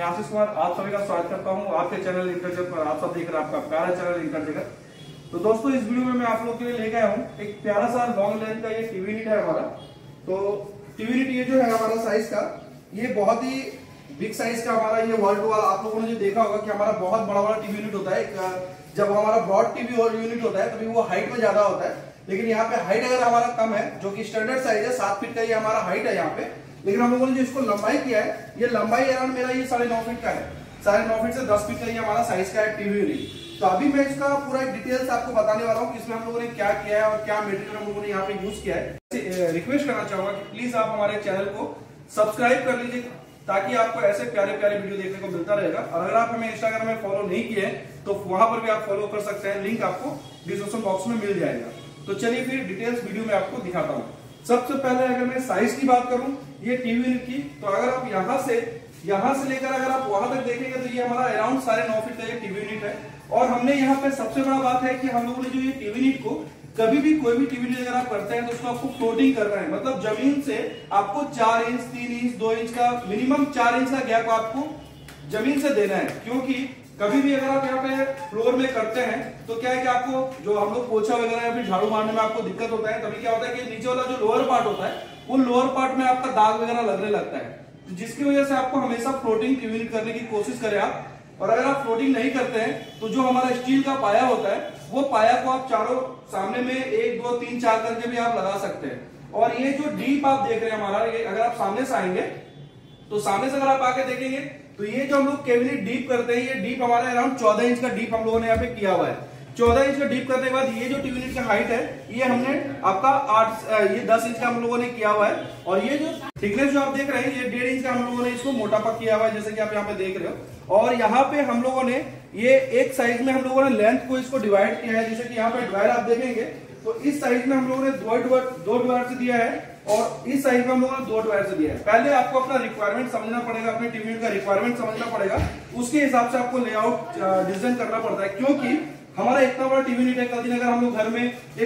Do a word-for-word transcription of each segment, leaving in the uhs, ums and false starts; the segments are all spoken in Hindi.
मैं आशीष कुमार आप सभी का स्वागत करता हूं आपके चैनल इंटर जगत पर। आप सब देख रहे हैं आपका प्यारा चैनल इंटर जगत। तो दोस्तों इस वीडियो में मैं आप लोग के लिए लेके आया हूं एक प्यारा सा लॉन्ग लेंथ का ये टीवी यूनिट है हमारा। तो टीवी यूनिट ये जो है हमारा साइज का ये बहुत ही बिग साइज का हमारा ये वॉल टू वॉल आप लोगों ने जो देखा होगा कि हमारा बहुत बड़ा बड़ा टीवी यूनिट होता है। जब हमारा ब्रॉड टीवी यूनिट होता है तभी वो हाइट में ज्यादा होता है, लेकिन यहाँ पे हाइट अगर हमारा कम है जो कि स्टैंडर्ड साइज है सात फीट का ये हमारा हाइट है यहाँ पे, लेकिन हम लोगों ने जो इसको लंबाई किया है ये लंबाई अराउंड मेरा ये साढ़े नौ फीट का है। साढ़े नौ फीट से दस फीट का ये हमारा साइज का है टीवी यूनिट। तो अभी मैं इसका पूरा डिटेल्स आपको बताने वाला हूँ कि इसमें हम लोगों ने क्या किया है और क्या मटेरियल हम लोगों ने यहाँ पे यूज किया है। रिक्वेस्ट करना चाहूंगा कि प्लीज आप हमारे चैनल को सब्सक्राइब कर लीजिए ताकि आपको ऐसे प्यारे प्यारे वीडियो देखने को मिलता रहेगा। और अगर आप हमें इंस्टाग्राम में फॉलो नहीं किए तो वहां पर भी आप फॉलो कर सकते हैं, लिंक आपको डिस्क्रिप्शन बॉक्स में मिल जाएगा। तो चलिए फिर डिटेल्स वीडियो में आपको दिखाता हूँ। सबसे पहले अगर मैं साइज की बात करूं ये टीवी यूनिट की, तो अगर आप यहां से यहां से लेकर अगर आप वहां तक देखेंगे तो ये हमारा अराउंड साढ़े नौ फीट का ये टीवी यूनिट है। और हमने यहाँ पे सबसे बड़ा बात है कि हम लोगों ने जो ये टीवी यूनिट को कभी भी कोई भी टीवी यूनिट अगर आप करते हैं तो उसको आपको फ्लोटिंग कर रहे हैं, मतलब जमीन से आपको चार इंच तीन इंच दो इंच का मिनिमम चार इंच का गैप आपको जमीन से देना है। क्योंकि कभी भी अगर आप यहाँ पे फ्लोर में करते हैं तो क्या है कि आपको जो हम लोग पोछा वगैरह या फिर झाड़ू मारने में आपको दिक्कत होता है, तभी क्या होता है कि नीचे वाला जो लोअर पार्ट होता है वो लोअर पार्ट में आपका दाग वगैरह लगने लगता है, जिसकी वजह से आपको हमेशा फ्लोटिंग टीवी यूनिट करने की कोशिश करें आप। और अगर आप फ्लोटिंग नहीं करते हैं तो जो हमारा स्टील का पाया होता है वो पाया को आप चारों सामने में एक दो तीन चार करके भी आप लगा सकते हैं। और ये जो डीप आप देख रहे हैं हमारा, ये अगर आप सामने से आएंगे तो सामने से अगर आप आके देखेंगे तो ये जो हम लोग कैबिनेट डीप करते हैं ये डीप हमारे अराउंड चौदह इंच का डीप हम लोगों ने यहाँ पे किया हुआ है। चौदह इंच का डीप करने के बाद ये जो टीवी यूनिट की हाइट है ये हमने आपका आठ ये दस इंच का हम लोगों ने किया हुआ है। और ये जो थिकनेस जो आप देख रहे हैं ये डेढ़ इंच का हम लोगों ने इसको मोटापा किया हुआ है, जैसे कि आप यहाँ पे देख रहे हो। और यहाँ पे हम लोगों ने ये एक साइज में हम लोगों ने लेंथ को इसको डिवाइड किया है, जैसे कि यहाँ पे डिवाइड आप देखेंगे तो इस साइज में हम लोगों ने दो दो डिवाइड से दिया है और इस साइज में हम लोगों ने दो डिवाइड से दिया है। पहले आपको अपना रिक्वायरमेंट समझना पड़ेगा, अपने टीवी यूनिट का रिक्वायरमेंट समझना पड़ेगा, उसके हिसाब से आपको लेआउट डिजाइन करना पड़ता है। क्योंकि हमारा इतना बड़ा टीवी यूनिट है, कल दिन अगर हम लोग घर में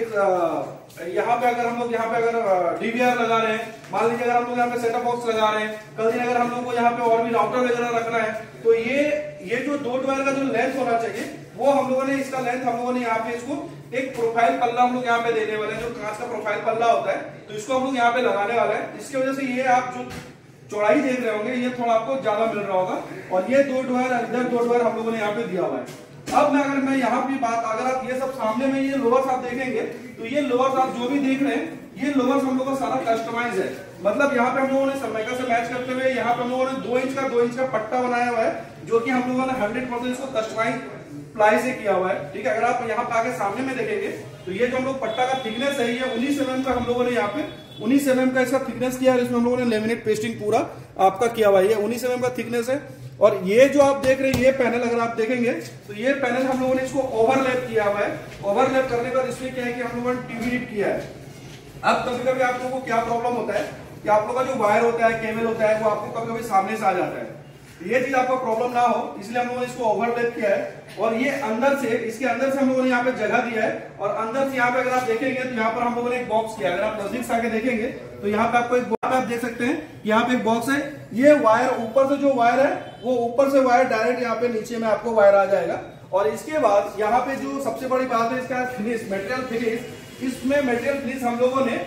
एक यहाँ पे अगर हम लोग यहाँ पे अगर डीवीआर लगा रहे हैं, मान लीजिए अगर हम लोग यहाँ पे सेटअप बॉक्स लगा रहे हैं, कल दिन अगर हम लोग को यहाँ पे और भी राउटर वगैरह रखना है तो ये ये जो दो डिवाइड का जो लेंथ होना चाहिए वो हम लोगों ने इसका लेंथ हम लोगों ने यहाँ पे इसको एक प्रोफाइल पल्ला हम लोग यहाँ पे देने वाले हैं, जो कांच का प्रोफाइल पल्ला होता है तो इसको हम लोग यहाँ पे लगाने वाले हैं। इसकी वजह से ये आप जो चौड़ाई देख रहे होंगे ये थोड़ा आपको ज्यादा मिल रहा होगा। और ये दो डिवाइड इधर दो डिवाइड हम लोगों ने यहाँ पे दिया हुआ है। अब मैं अगर मैं यहाँ की बात अगर आप ये सब सामने में ये लोअर्स आप देखेंगे तो ये लोअर्स आप जो भी देख रहे हैं ये लोअर्स हम लोगों का सारा कस्टमाइज है। मतलब यहाँ पे हम लोगों ने सरमाइका से मैच करते हुए यहाँ पे हम लोगों ने दो इंच का दो इंच का पट्टा बनाया हुआ है, जो कि हम लोगों ने हंड्रेड परसेंट इसको कस्टमाइज प्लाई से किया हुआ है। ठीक है, अगर आप यहाँ पे आके सामने में देखेंगे तो ये जो हम लोग पट्टा का थिकनेस है ये उन्नीस एम एम का हम लोगों ने यहाँ पे उन्नीस एम एम का इसका थिकनेस किया है। इसमें हम लोगों ने लेमिनेट पेस्टिंग पूरा आपका किया हुआ है, ये उन्नीस एम एम का थिकनेस है। और ये जो आप देख रहे हैं ये पैनल अगर आप देखेंगे तो ये पैनल हम लोगों ने इसको ओवरलैप किया हुआ है। ओवरलैप करने के बाद इसमें क्या है कि हम लोगों ने टीवी यूनिट किया है। अब कभी कभी आप लोगों को क्या प्रॉब्लम होता है कि आप लोगों का जो वायर होता है केबल होता है वो आपको कभी कभी सामने से आ जाता है, ये चीज आपको प्रॉब्लम ना हो इसलिए हम लोगों ने इसको ओवरलैप किया है। और ये अंदर से इसके अंदर से हम लोगों ने यहाँ पे जगह दिया है और अंदर से यहाँ पे अगर आप देखेंगे तो यहाँ पर हम लोगों ने एक बॉक्स किया है। अगर आप नजदीक से आके देखेंगे तो यहाँ पे आपको एक बॉक्स आप देख सकते हैं, यहाँ पे एक बॉक्स है। ये वायर ऊपर से जो वायर है वो ऊपर से वायर डायरेक्ट यहाँ पे नीचे में आपको वायर आ जाएगा। और इसके बाद यहाँ पे जो सबसे बड़ी बात है इसका फिनिश मटेरियल फिनिश, इसमें मटेरियल फिनिश हम लोगों ने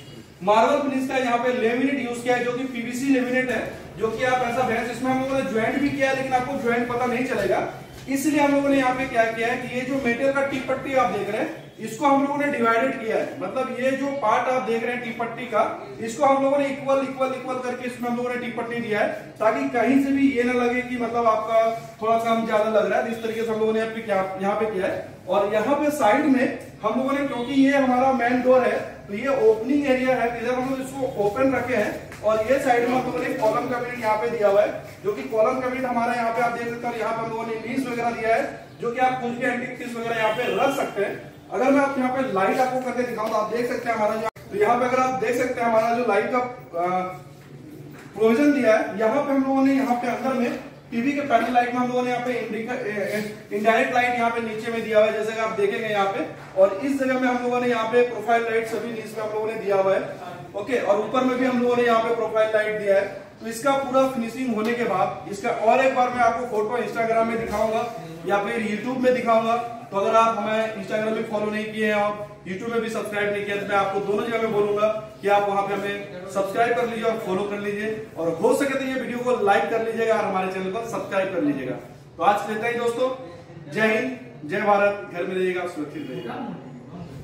मार्बल फिनिश का यहाँ पे लेमिनेट यूज किया है, जो कि पीवीसी लेमिनेट है, जो कि आप ऐसा भैंस इसमें हम लोगों ने ज्वाइंट भी किया है लेकिन आपको ज्वाइंट पता नहीं चलेगा। इसलिए हम लोगों ने यहाँ पे क्या किया है कि ये जो मेटेरियल का टीप पट्टी आप देख रहे हैं इसको हम लोगों ने डिवाइडेड किया है। मतलब ये जो पार्ट आप देख रहे हैं टीप पट्टी का इसको हम लोगों ने इक्वल इक्वल इक्वल करके इसमें हम लोगों ने टीप पट्टी दिया है, ताकि कहीं से भी ये ना लगे कि मतलब आपका थोड़ा कम ज्यादा लग रहा है। इस तरीके से हम लोगों ने यहाँ पे किया है। और यहाँ पे साइड में हम लोगों ने, क्योंकि ये हमारा मेन डोर है तो ये ओपनिंग एरिया है, इधर हम लोग इसको ओपन रखे हैं। और ये साइड में हम लोगों ने कॉलम कैबिनेट यहाँ पे दिया हुआ है, जो कि कॉलम कैबिनेट हमारा यहाँ पे आप देख सकते हैं। यहाँ पे हम लोगों ने लीस वगैरह दिया है, जो कि आप कुछ भी एंटीक पीस वगैरह यहाँ पे रख सकते हैं। अगर मैं आप यहाँ पे लाइट आपको करके दिखाऊं तो आप देख सकते हैं हमारा, तो यहाँ पे अगर आप देख सकते हैं हमारा जो लाइट का प्रोविजन दिया है, यहाँ पे हम लोगों ने यहाँ पे अंदर में टीवी के पैनल लाइट में हम लोगों ने यहाँ पे इनडायरेक्ट लाइट यहाँ पे नीचे में दिया हुआ है, जैसे कि आप देखेंगे यहाँ पे। और इस जगह में हम लोगों ने यहाँ पे प्रोफाइल लाइट सभी नीचे में हम लोगों ने दिया हुआ है। ओके, और ऊपर में भी हम लोगों ने यहाँ पे प्रोफाइल लाइट दिया है। तो इसका पूरा फिनिशिंग होने के बाद इसका और एक बार मैं आपको फोटो इंस्टाग्राम में दिखाऊंगा या फिर यूट्यूब में दिखाऊंगा। तो अगर आप हमें इंस्टाग्राम में फॉलो नहीं किए हैं और यूट्यूब में भी सब्सक्राइब नहीं किया तो मैं आपको दोनों जगह में बोलूंगा कि आप वहां पे हमें सब्सक्राइब कर लीजिए और फॉलो कर लीजिए, और हो सके तो ये वीडियो को लाइक कर लीजिएगा और हमारे चैनल को सब्सक्राइब कर लीजिएगा। तो आज लेते हैं दोस्तों, जय हिंद, जय भारत, घर में रहिएगा, सुरक्षित रहिएगा।